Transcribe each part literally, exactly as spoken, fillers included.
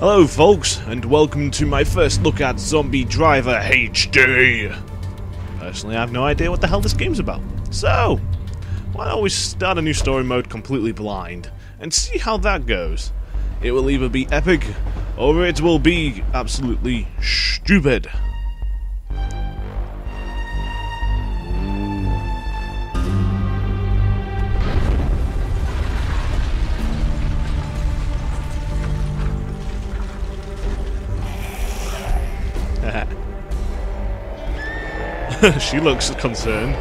Hello folks, and welcome to my first look at Zombie Driver H D. Personally, I have no idea what the hell this game's about. So, why don't we start a new story mode completely blind, and see how that goes. It will either be epic, or it will be absolutely stupid. She looks concerned.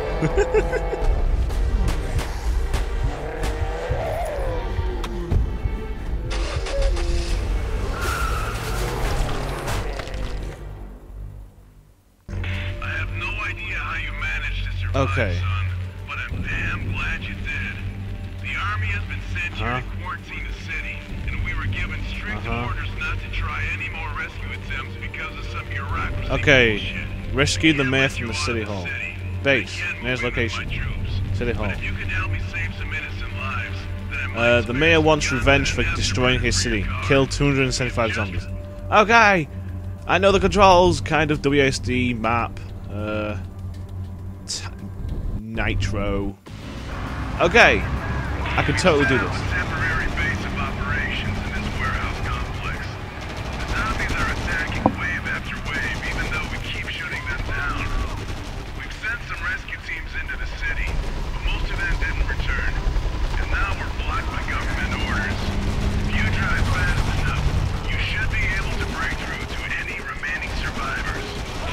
Okay. Son, but I'm damn glad you did. The army has been sent here huh? to quarantine the city, and we were given strict uh-huh. orders not to try any more rescue attempts because of some bureaucracy. Okay. Bullshit. Rescue the mayor from the city hall. City. Base. Mayor's location. City hall. But if you can help me save some innocent lives, then I might Uh, the mayor wants revenge for and destroying his city. Kill two hundred seventy-five zombies. Okay. I know the controls. Kind of W A S D map. Uh. T Nitro. Okay. I could totally do this. Temporary base of operations in this warehouse complex. The zombies are attacking wave after wave, even though we keep shooting them down. We've sent some rescue teams into the city, but most of them didn't return. And now we're blocked by government orders. If you drive fast enough, you should be able to break through to any remaining survivors.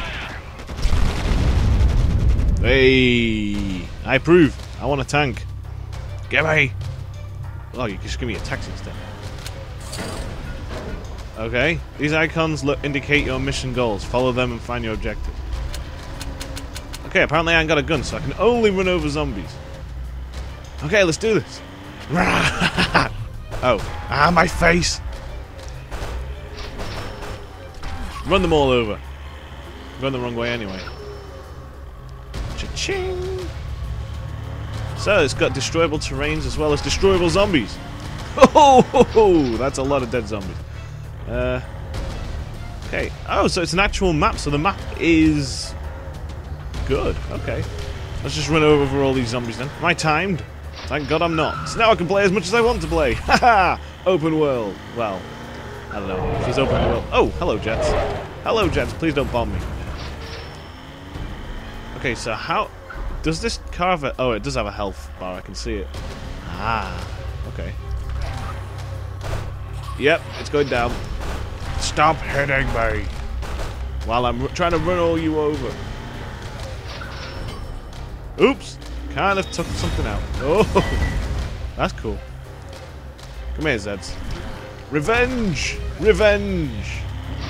Hey. I approve. I want a tank. Get me. Oh, you can just give me a taxi instead. Okay. These icons look indicate your mission goals. Follow them and find your objective. Okay, apparently I ain't got a gun, so I can only run over zombies. Okay, let's do this. Oh. Ah, my face. Run them all over. Run the wrong way anyway. Cha-ching. So, it's got destroyable terrains as well as destroyable zombies. Oh, ho, ho, that's a lot of dead zombies. Uh, okay. Oh, so it's an actual map. So the map is good. Okay. Let's just run over all these zombies then. Am I timed? Thank God I'm not. So now I can play as much as I want to play. Haha! Open world. Well, I don't know. If it's open world. Oh, hello, Jets. Hello, Jets. Please don't bomb me. Okay, so how... Does this car have a... Oh, it does have a health bar. I can see it. Ah, okay. Yep, it's going down. Stop hitting me while I'm trying to run all you over. Oops. Kind of took something out. Oh, that's cool. Come here, Zeds. Revenge! Revenge!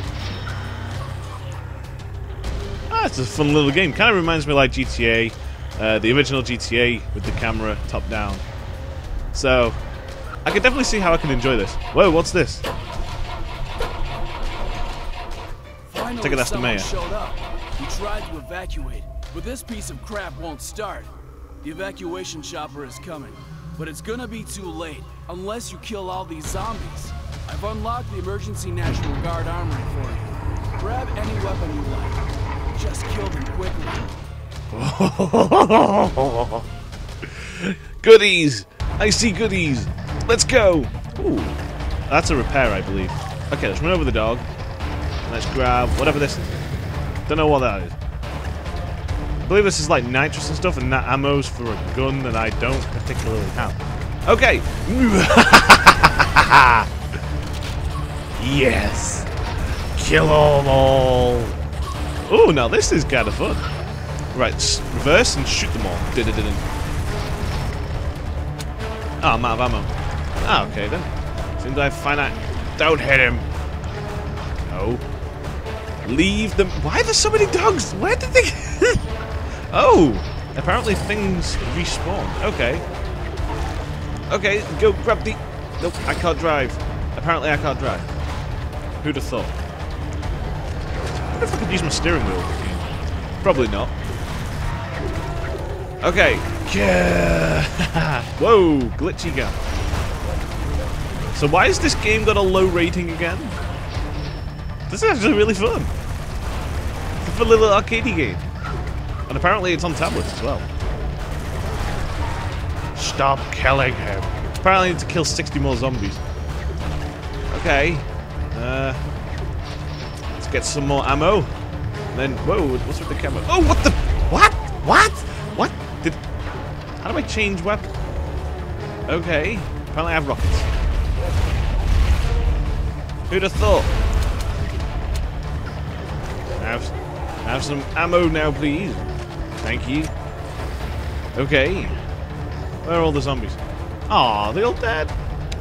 Ah, it's a fun little game. Kind of reminds me like G T A. Uh, the original G T A with the camera top down. So, I can definitely see how I can enjoy this. Whoa, what's this? Finally, Take it after Mayor. Showed up. We tried to evacuate, but this piece of crap won't start. The evacuation chopper is coming, but it's gonna be too late unless you kill all these zombies. I've unlocked the emergency National Guard armory for you. Grab any weapon you like. Just kill them quickly. Goodies! I see goodies! Let's go! Ooh, that's a repair, I believe. Okay, let's run over the dog. Let's grab whatever this is. Don't know what that is. I believe this is like nitrous and stuff, and that ammo's for a gun that I don't particularly have. Okay! Yes! Kill them all! Oh, now this is kind of fun. Right, reverse and shoot them all. Did it, didn't. Oh, I'm out of ammo. Ah, okay then. Seems I find out. Don't hit him. No. Leave them. Why are there so many dogs? Where did they? Oh, apparently things respawn. Okay. Okay, go grab the. Nope, I can't drive. Apparently, I can't drive. Who'd have thought? I wonder if I could use my steering wheel. Probably not. Okay. Yeah. Whoa, glitchy gun. So why has this game got a low rating again? This is actually really fun. It's a fun little arcadey game. And apparently it's on tablets as well. Stop killing him. Apparently I need to kill sixty more zombies. Okay. Uh, let's get some more ammo. And then, whoa, what's with the camera? Oh, what the? What? What? What? Did? How do I change weapon? Okay. Apparently I have rockets. Who'd have thought? Have, have some ammo now, please. Thank you. Okay. Where are all the zombies? Aw, they're all dead.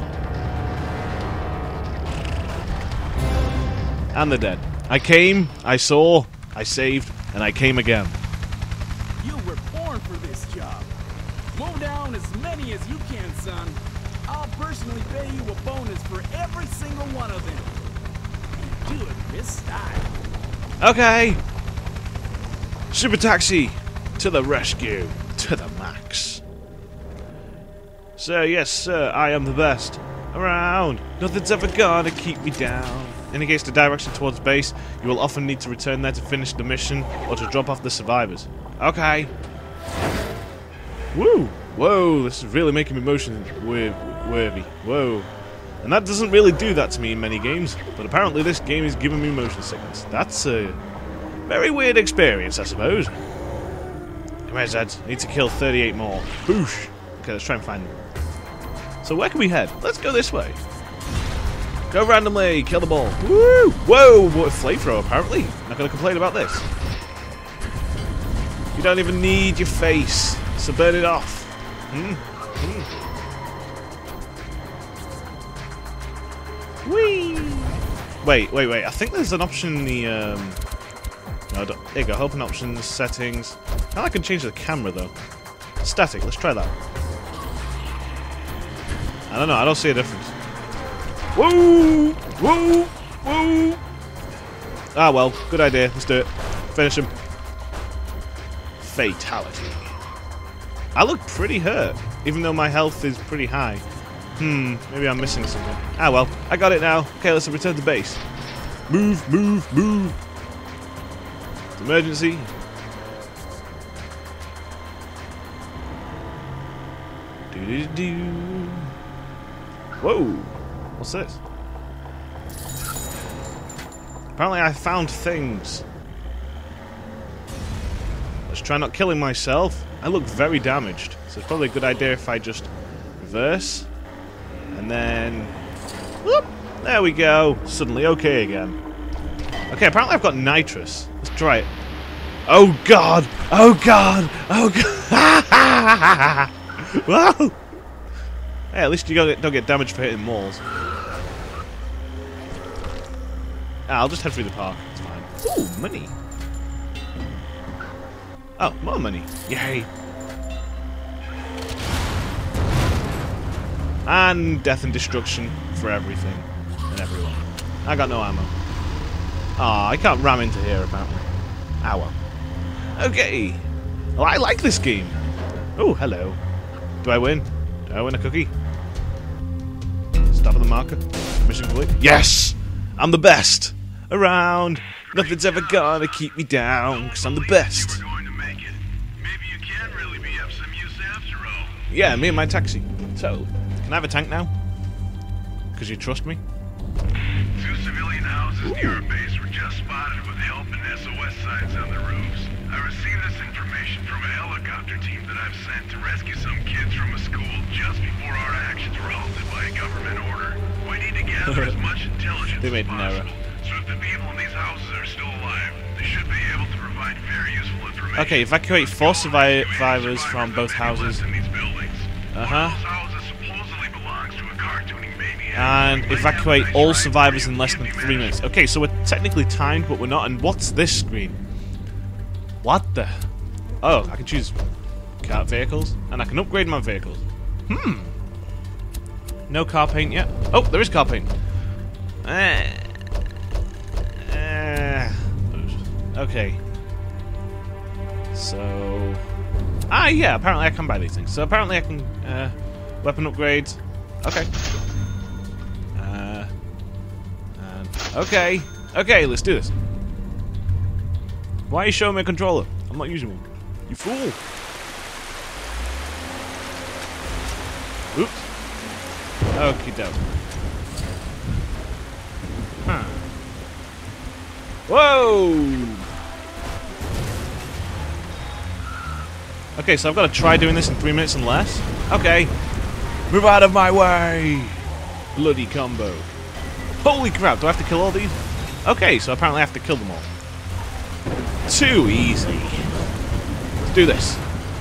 And they're dead. I came, I saw, I saved, and I came again. You were born for this job. Mow down as many as you can, son. I'll personally pay you a bonus for every single one of them. You do it in this style. Okay. Super taxi to the rescue, to the max. Sir, yes, sir, I am the best around. Nothing's ever gonna keep me down. Indicates the direction towards base. You will often need to return there to finish the mission or to drop off the survivors. Okay. Woo! Whoa, this is really making me motion worthy. Whoa. And that doesn't really do that to me in many games, but apparently this game is giving me motion sickness. That's a very weird experience, I suppose. Come here, Zed. I need to kill thirty-eight more. Boosh! Okay, let's try and find them. So where can we head? Let's go this way. Go randomly, kill the ball. Woo! Whoa! What a flamethrower, apparently. Not gonna complain about this. You don't even need your face, so burn it off. Hmm? Hmm. Whee! Wait, wait, wait. I think there's an option in the, um... No, there you go. Open options, settings. Now I can change the camera, though. Static, let's try that. I don't know, I don't see a difference. Woo! Woo! Woo! Ah, well, good idea. Let's do it. Finish him. Fatality. I look pretty hurt, even though my health is pretty high. Hmm, maybe I'm missing something. Ah, well, I got it now. Okay, let's return to base. Move, move, move. It's emergency. Do-do-do. Whoa! What's this? Apparently I found things. Let's try not killing myself. I look very damaged, so it's probably a good idea if I just reverse. And then... Whoop! There we go. Suddenly okay again. Okay, apparently I've got nitrous. Let's try it. Oh god! Oh god! Oh god! Whoa! Hey, at least you don't get, don't get damaged for hitting walls. Ah, I'll just head through the park. It's fine. Ooh, money. Oh, more money. Yay. And death and destruction for everything and everyone. I got no ammo. Ah, oh, I can't ram into here apparently. Ah well. Okay. Well, I like this game. Oh, hello. Do I win? Do I win a cookie? Stop at the marker. Mission complete. Yes! I'm the best around. Nothing's ever gonna keep me down, because I'm the best. Yeah, me and my taxi. So, can I have a tank now? Because you trust me? Two civilian houses Ooh. near our base were just spotted with help and S O S signs on the roofs. I received this information from a helicopter team that I've sent to rescue some kids from a school just before our actions were halted by a government order. We need to gather as much intelligence They made as an possible. error. So if the people in these houses are still alive, they should be able to provide very useful information. Okay, evacuate four survivors from both houses. Uh-huh. And evacuate all survivors in less than three minutes. Okay, so we're technically timed, but we're not. And what's this screen? What the? Oh, I can choose car vehicles, and I can upgrade my vehicles. Hmm. No car paint yet. Oh, there is car paint. Uh, uh, okay. So... Ah, yeah, apparently I can buy these things. So apparently I can... Uh, weapon upgrades. Okay. Uh, and, okay. Okay, let's do this. Why are you showing me a controller? I'm not using one. You fool. Oops. Okie doke. Huh. Whoa! Okay, so I've got to try doing this in three minutes and less. Okay. Move out of my way! Bloody combo. Holy crap, do I have to kill all these? Okay, so apparently I have to kill them all. Too easy. Let's do this.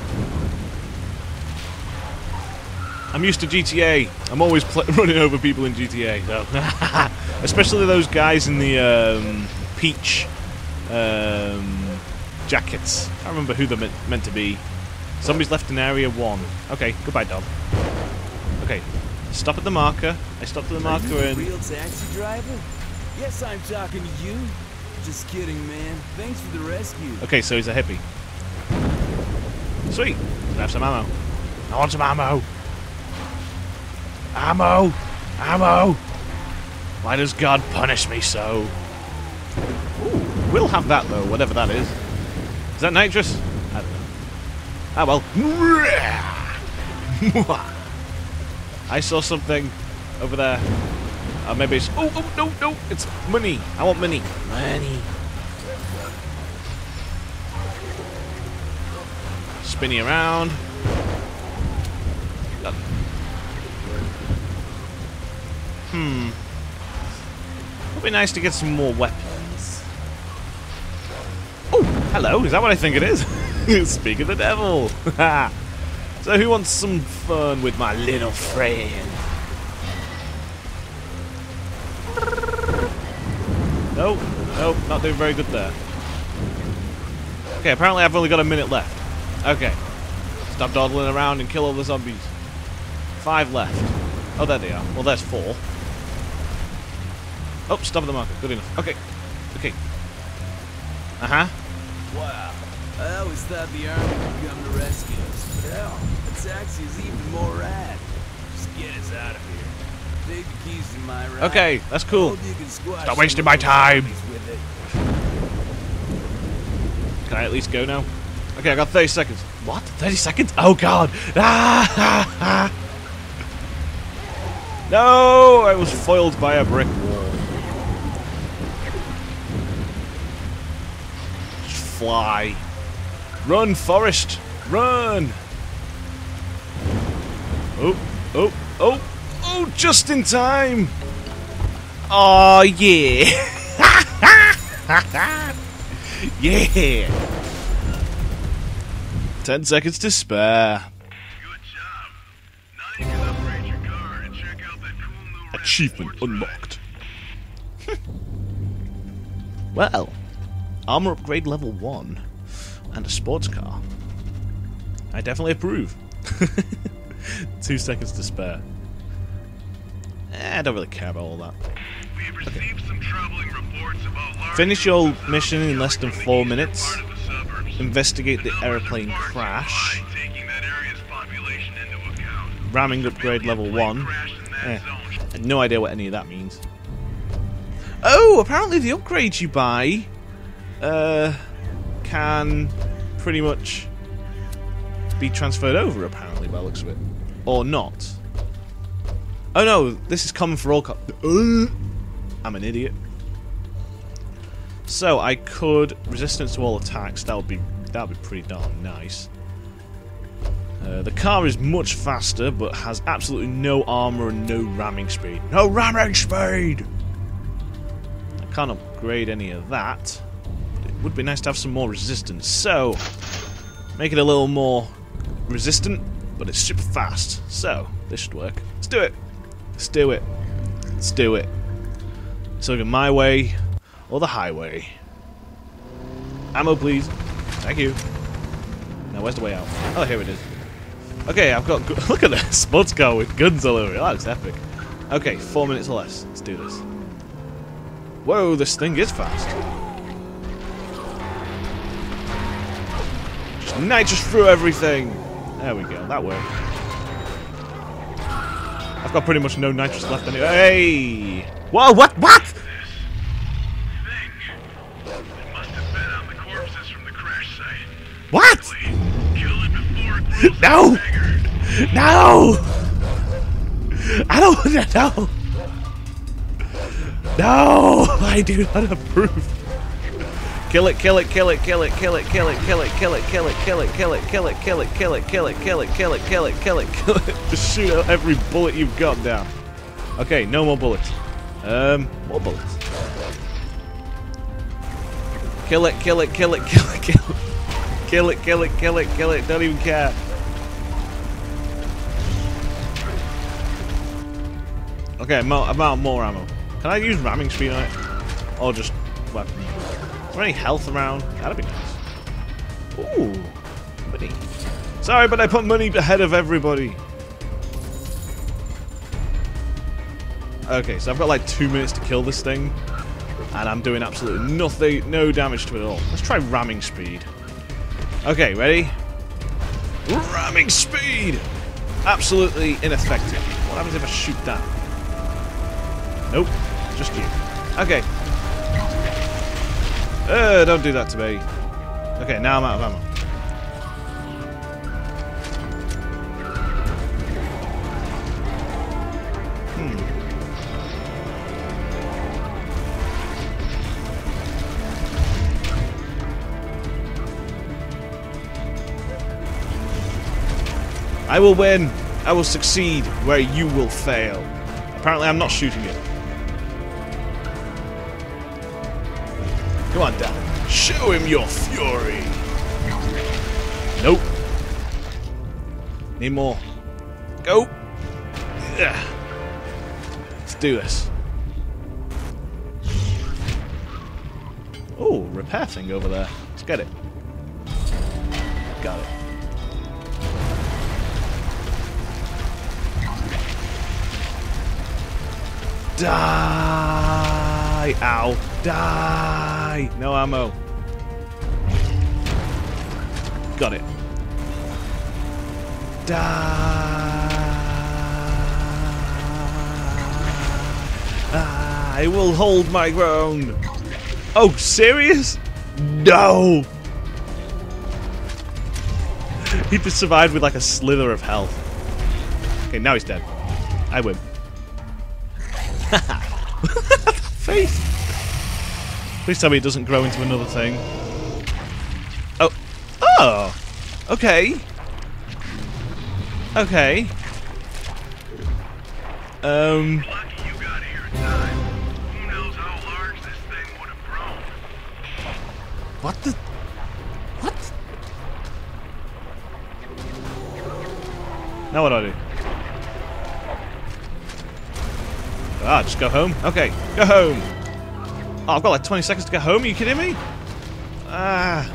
I'm used to G T A. I'm always pl running over people in G T A, so. Especially those guys in the um, peach um, jackets. I can't remember who they're meant, meant to be. Zombies left in area one. Okay, goodbye, dog. Okay, stop at the marker. I stopped at the marker Are you and. a real taxi driver? Yes, I'm talking to you. Just kidding, man. Thanks for the rescue. Okay, so he's a hippie. Sweet. Can I have some ammo? I want some ammo. Ammo! Ammo! Why does God punish me so? Ooh, we'll have that though, whatever that is. Is that nitrous? I don't know. Ah well. I saw something over there. Uh, maybe it's... Oh, oh, no, no! It's money! I want money! Money! Spinning around. God. Hmm. Would be nice to get some more weapons. Oh, hello. Is that what I think it is? Speak of the devil. So who wants some fun with my little friend? Nope. Nope. Not doing very good there. Okay, apparently I've only got a minute left. Okay. Stop dawdling around and kill all the zombies. Five left. Oh, there they are. Well, there's four. Oh, stop at the marker. Good enough. Okay. Okay. Uh-huh. Wow. I always thought the army would come to rescue us. But hell, a taxi is even more rad. Just get us out of here. Take the keys to my ride. Okay, that's cool. Hope you can squash Stop wasting some my of those time. zombies with it. Can I at least go now? Okay, I got thirty seconds. What? thirty seconds? Oh, God. Ah, ah, ah. No, I was foiled by a brick wall. Just fly. Run, Forrest. Run. Oh, oh, oh. Oh, just in time. Oh, yeah. Yeah. Ten seconds to spare. Good job. Now you can upgrade your car and check out that cool new Achievement record unlocked. Well, armor upgrade level one and a sports car. I definitely approve. Two seconds to spare. Eh, I don't really care about all that. We've received some troubling reports about large Finish your numbers of mission in less than from the four eastern minutes. part of the suburbs. Investigate the numbers airplane are far too crash. high, taking that area's population into account. Ramming upgrade Maybe a level plane one. crashed in that Eh, zone. I had no idea what any of that means. Oh, apparently the upgrades you buy uh, can pretty much be transferred over, apparently, by the looks of it. Or not. Oh no, this is common for all co- uh, I'm an idiot. So I could resistance to all attacks. That would be that would be pretty darn nice. Uh, the car is much faster, but has absolutely no armor and no ramming speed. No ramming speed. I can't upgrade any of that. But it would be nice to have some more resistance. So make it a little more resistant, but it's super fast. So this should work. Let's do it. Let's do it. Let's do it. So either my way or the highway. Ammo, please. Thank you. Now, where's the way out? Oh, here it is. Okay, I've got... Look at this sports car with guns all over it. That looks epic. Okay, four minutes or less. Let's do this. Whoa, this thing is fast. Just nitrous through everything. There we go. That worked. I've got pretty much no nitrous left anyway. Hey! Whoa, what? What? What? Kill it before it grows No! bigger. No! I don't want to know! No! I do not approve. Kill it, kill it, kill it, kill it, kill it, kill it, kill it, kill it, kill it, kill it, kill it, kill it, kill it, kill it, kill it, kill it, kill it, kill it, kill it, kill it. Just shoot out every bullet you've got down. Okay, no more bullets. Um, more bullets. Kill it, kill it, kill it, kill it, kill it. Kill it, kill it, kill it, kill it, don't even care. Okay, I'm out, I'm out of more ammo. Can I use ramming speed on it? Or just weapon? Is there any health around? That'd be nice. Ooh, money. Sorry, but I put money ahead of everybody. Okay, so I've got like two minutes to kill this thing. And I'm doing absolutely nothing, no damage to it at all. Let's try ramming speed. Okay, ready? Ramming speed! Absolutely ineffective. What happens if I shoot that? Nope, just you. Okay. Uh, don't do that to me. Okay, now I'm out of ammo. Hmm. I will win. I will succeed where you will fail. Apparently I'm not shooting it. Come on, Dan. Show him your fury. Nope. Need more. Go. Yeah. Let's do this. Oh, repair thing over there. Let's get it. Got it. Die! Ow. Die! No ammo. Got it. Die! I will hold my ground. Oh, serious? No! He just survived with like a slither of health. Okay, now he's dead. I win. Faith. Please tell me it doesn't grow into another thing. Oh. Oh! Okay. Okay. Um. Lucky you got here in time. Who knows how large this thing would have grown? What the? What? Now what do I do? Ah, just go home? Okay, go home. Oh, I've got like twenty seconds to get home, are you kidding me? Ah.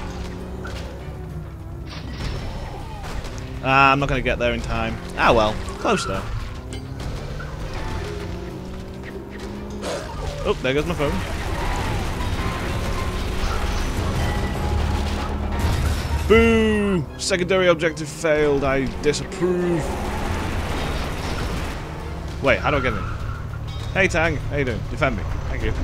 Ah, I'm not going to get there in time. Ah well, close though. Oh, there goes my phone. Boo! Secondary objective failed, I disapprove. Wait, how do I get in? Hey Tang, how you doing? Defend me. Thank you.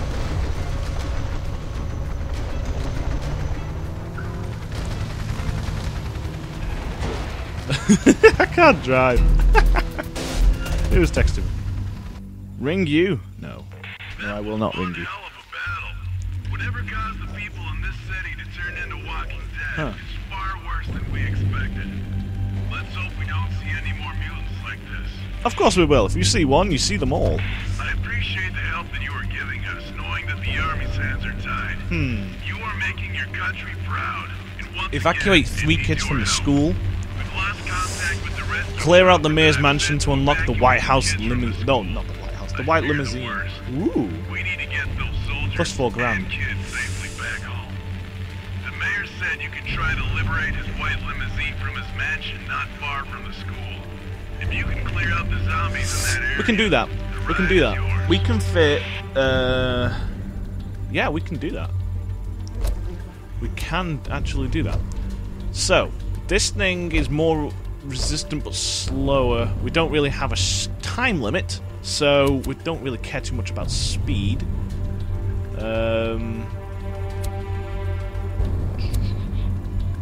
I can't drive. It was texting me. Ring you? No. No, I will not ring you. Hell of a battle. Whatever caused the people in this city to turn into Walking Dead Huh. is far worse than we expected. Let's hope we don't see any more mutants like this. Of course we will. If you see one, you see them all. I appreciate the help that you are giving us, knowing that the Army's hands are tied. Hmm. You are making your country proud. And once Evacuate again, three it needs kids from your the help. school. We've lost contact with the rest of Clear out the world, mayor's but mansion to unlock the White House limousine. No, not the White House. The white I fear the limousine. worst. Ooh. We need to get those soldiers Plus four grand. and kids safely back home. The mayor said you can try to liberate his white limousine from his mansion not far from the school. If you can clear out the zombies in that area, We can do that. the We can do ride is that. yours. We can fit. Uh, yeah, we can do that. We can actually do that. So, this thing is more resistant but slower. We don't really have a s time limit, so we don't really care too much about speed. Um,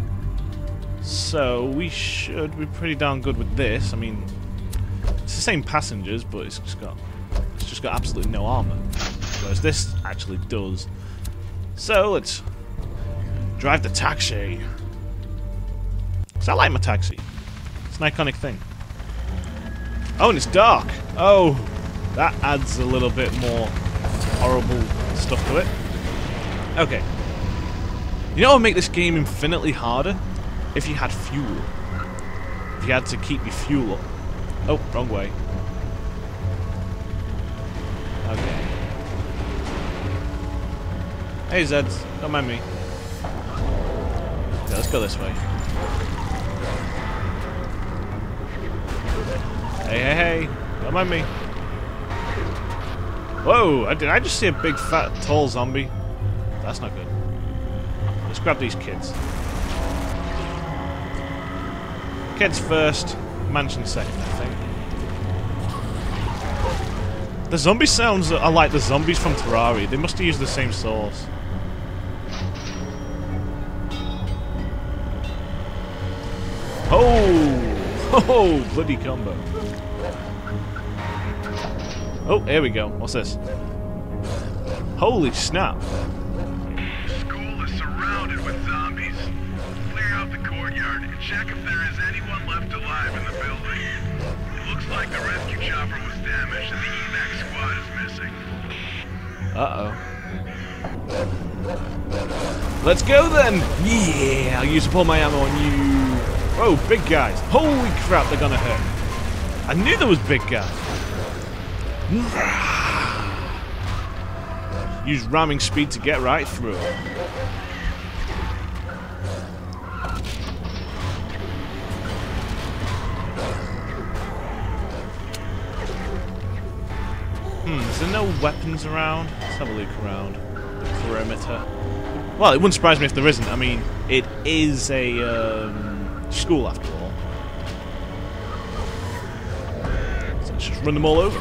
So we should be pretty darn good with this. I mean, it's the same passengers, but it's just got it's just got absolutely no armor. Whereas this actually does. So let's drive the taxi. Cause I like my taxi. It's an iconic thing. Oh, and it's dark. Oh, that adds a little bit more horrible stuff to it. Okay. You know what would make this game infinitely harder? If you had fuel. If you had to keep your fuel up. Oh, wrong way. Okay. Hey Zed, don't mind me. Okay, let's go this way. Hey, hey, hey, don't mind me. Whoa, did I just see a big, fat, tall zombie? That's not good. Let's grab these kids. Kids first, mansion second, I think. The zombie sounds are like the zombies from Terraria. They must have used the same source. Oh! Oh, bloody combo. Oh, here we go. What's this? Holy snap. The school is surrounded with zombies. Clear out the courtyard and check if there is anyone left alive in the building. It looks like the rescue chopper was damaged and the evac squad is missing. Uh-oh. Let's go then! Yeah, I'll use up all my ammo on you. Whoa, big guys. Holy crap, they're gonna hurt. I knew there was big guys. Use ramming speed to get right through it. Hmm, is there no weapons around? Let's have a look around the perimeter. Well, it wouldn't surprise me if there isn't. I mean, it is a um, school after all. So let's just run them all over.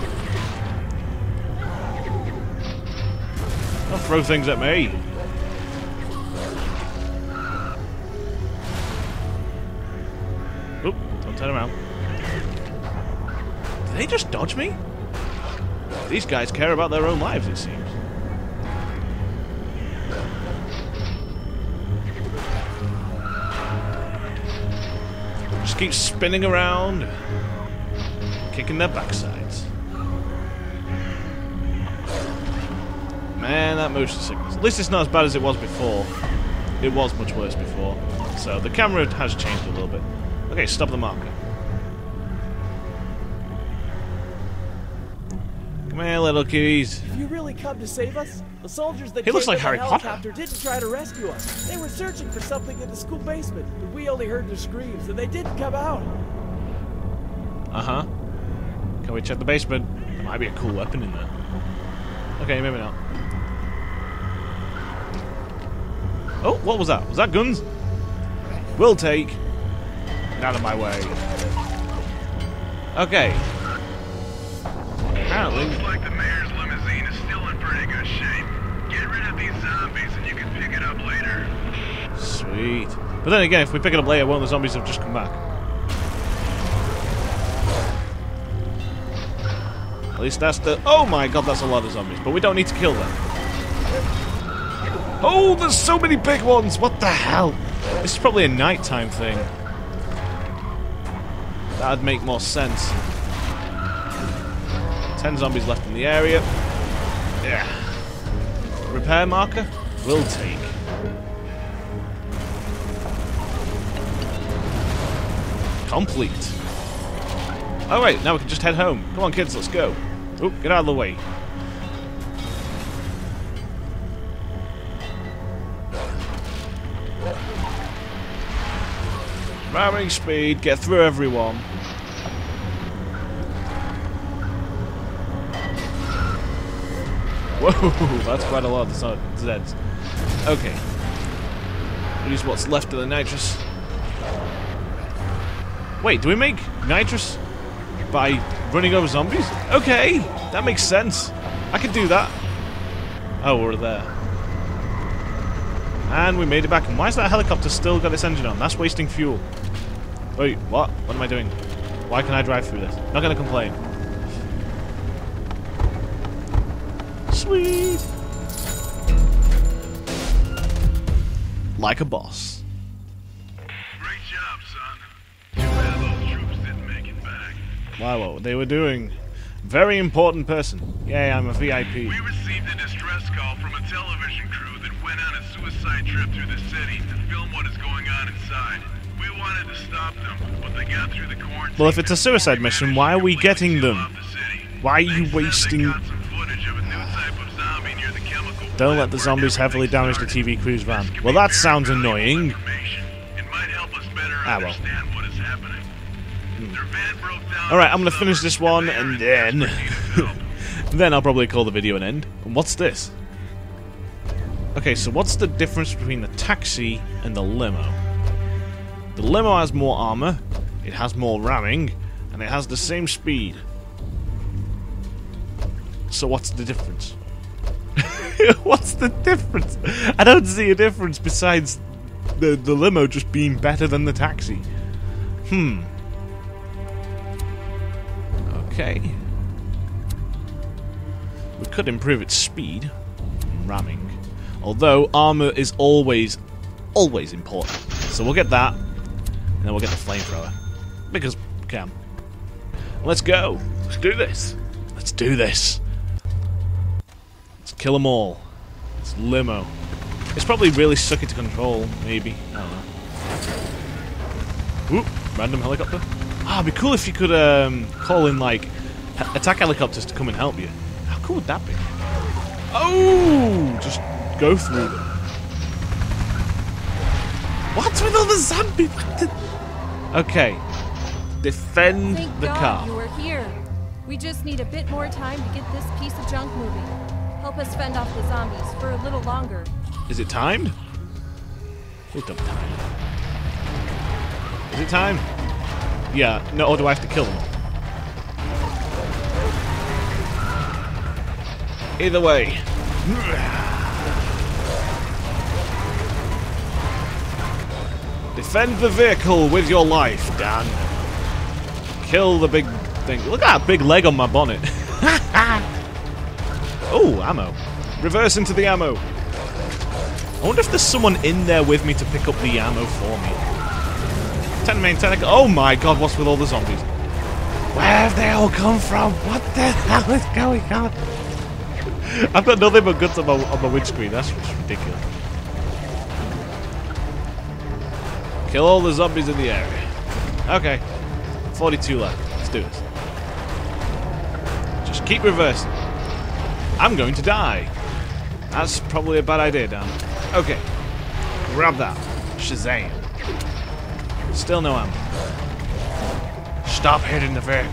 Don't throw things at me. Oop, don't turn around. Did they just dodge me? These guys care about their own lives, it seems. Just keep spinning around, kicking their backsides. Man, that motion sickness. At least it's not as bad as it was before. It was much worse before. So the camera has changed a little bit. Okay, stop the marker. Come here, little kitties. If you really come to save us, the soldiers that He looks came like in Harry the Potter. helicopter didn't try to rescue us. They were searching for something in the school basement, but we only heard their screams, and they didn't come out. Uh-huh. Can we check the basement? There might be a cool weapon in there. Okay, maybe not. Oh, what was that? Was that guns? We'll take. Get out of my way. Okay. Apparently. Looks like the mayor's limousine is still in pretty good shape. Get rid of these zombies and you can pick it up later. Sweet. But then again, if we pick it up later, won't the zombies have just come back? At least that's the... Oh my god, that's a lot of zombies. But we don't need to kill them. Oh, there's so many big ones! What the hell? This is probably a nighttime thing. That'd make more sense. Ten zombies left in the area. Yeah. Repair marker? We'll take. Complete. Oh wait, now we can just head home. Come on kids, let's go. Oh, get out of the way. Ramming speed, get through everyone. Whoa, that's quite a lot of Zeds. Okay. Use what's left of the nitrous. Wait, do we make nitrous by running over zombies? Okay, that makes sense. I could do that. Oh, we're there. And we made it back. And why is that helicopter still got its engine on? That's wasting fuel. Wait, what? What am I doing? Why can I drive through this? Not gonna complain. Sweet. Like a boss. Great job, son. Too bad those troops didn't make it back. Wow, what they were doing. Very important person. Yay, I'm a V I P. We received a distress call from a television crew that went on a suicide trip through the city to film what is going on inside. We wanted to stop them, but they got through the quarantine. Well, if it's a suicide mission, why are we getting them? Why are you wasting... Don't let the zombies heavily damage the T V crew's van. Well, that sounds annoying. Ah, well. Hmm. Alright, I'm gonna finish this one, and then... then I'll probably call the video an end. And what's this? Okay, so what's the difference between the taxi and the limo? The limo has more armor, it has more ramming, and it has the same speed. So what's the difference? What's the difference? I don't see a difference besides the, the limo just being better than the taxi. Hmm. Okay. We could improve its speed and ramming. Although armor is always, always important. So we'll get that. And then we'll get the flamethrower. Because we can. Let's go. Let's do this. Let's do this. Let's kill them all. It's limo. It's probably really sucky to control, maybe. I don't know. Oop, random helicopter. Ah, it'd be cool if you could um, call in, like, attack helicopters to come and help you. How cool would that be? Oh! Just go through them. What's with all the zombies? Okay. Defend Thank the God car. you were here. We just need a bit more time to get this piece of junk moving. Help us fend off the zombies for a little longer. Is it timed? Please don't time. Is it timed? Yeah. No, or do I have to kill them all? Either way. Defend the vehicle with your life, Dan. Kill the big thing. Look at that big leg on my bonnet. Oh, ammo. Reverse into the ammo. I wonder if there's someone in there with me to pick up the ammo for me. Ten main tentacle. Oh my god, what's with all the zombies? Where have they all come from? What the hell is going on? I've got nothing but guns on my, on my windscreen. That's just ridiculous. Kill all the zombies in the area. Okay. forty-two left. Let's do this. Just keep reversing. I'm going to die. That's probably a bad idea, Dan. Okay. Grab that. Shazam. Still no ammo. Stop hitting the vehicle.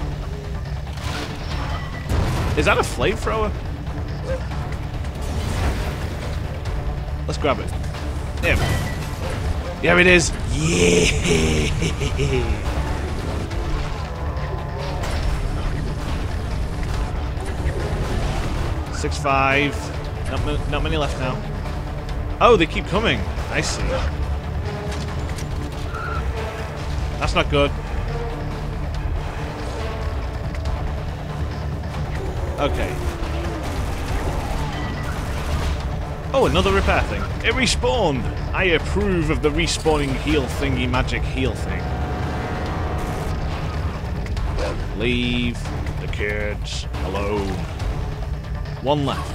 Is that a flamethrower? Let's grab it. There. Yeah, it is. Yeah. Six five. Not, not many left now. Oh, they keep coming. I see. That's not good. Okay. Oh, another repair thing. It respawned. I approve of the respawning heal thingy magic heal thing. Leave the kids alone. One left.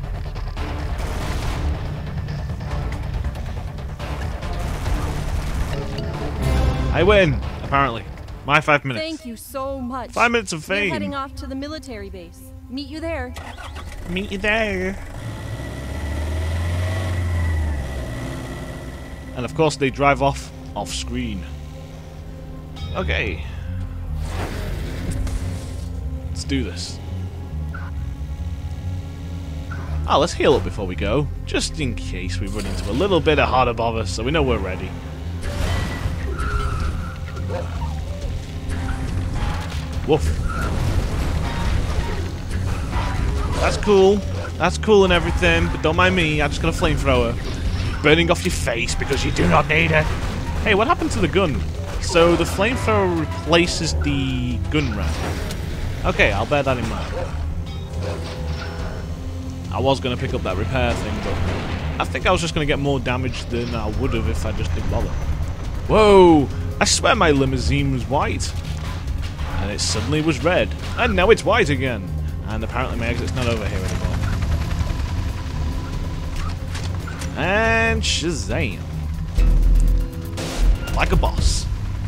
I win, apparently. My five minutes. Thank you so much. Five minutes of We're fame. heading off to the military base. Meet you there. Meet you there. And of course they drive off off screen. Okay. Let's do this. Oh, let's heal up before we go. Just in case we run into a little bit of harder bother so we know we're ready. Woof. That's cool. That's cool and everything, but don't mind me. I just got a flamethrower. burning off your face because you do not need it. Hey, what happened to the gun? So the flamethrower replaces the gun round. Okay, I'll bear that in mind. I was going to pick up that repair thing, but I think I was just going to get more damage than I would have if I just didn't bother. Whoa! I swear my limousine was white. And it suddenly was red. And now it's white again. And apparently my exit's not over here anymore. And Shazam. Like a boss.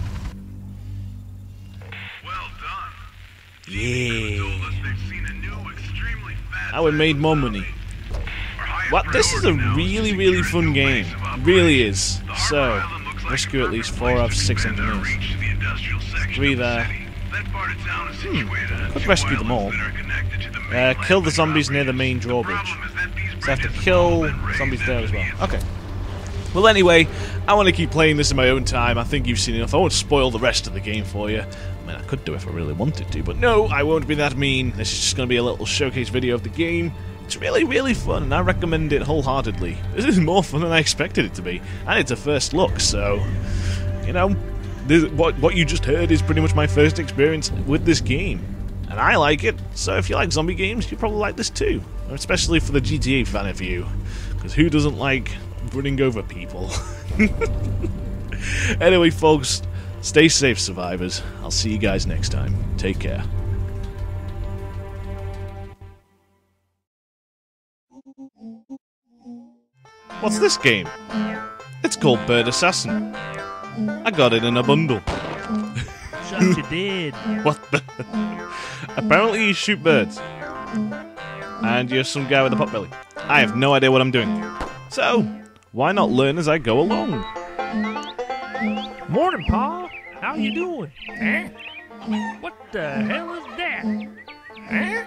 Well done. Yeah. Told us they've seen a new, extremely fast Now we made more money. What? This is a really, really fun game. It really is. So, rescue at least four of six engineers. Three there. Hmm. Could rescue them all. Uh, kill the zombies near the main drawbridge. So I have to kill zombies there as well. Okay. Well, anyway, I want to keep playing this in my own time. I think you've seen enough. I won't spoil the rest of the game for you. I mean, I could do if I really wanted to, but no, I won't be that mean. This is just going to be a little showcase video of the game. It's really, really fun, and I recommend it wholeheartedly. This is more fun than I expected it to be, and it's a first look, so, you know, this, what, what you just heard is pretty much my first experience with this game. And I like it, so if you like zombie games, you probably like this too. Especially for the G T A fan of you, because who doesn't like running over people? Anyway, folks, stay safe, survivors. I'll see you guys next time. Take care. What's this game? It's called Bird Assassin. I got it in a bundle. Shut you did. What the? Apparently you shoot birds. And you're some guy with a potbelly. I have no idea what I'm doing. So, why not learn as I go along? Morning, Pa. How you doing? Huh? What the hell is that? Huh?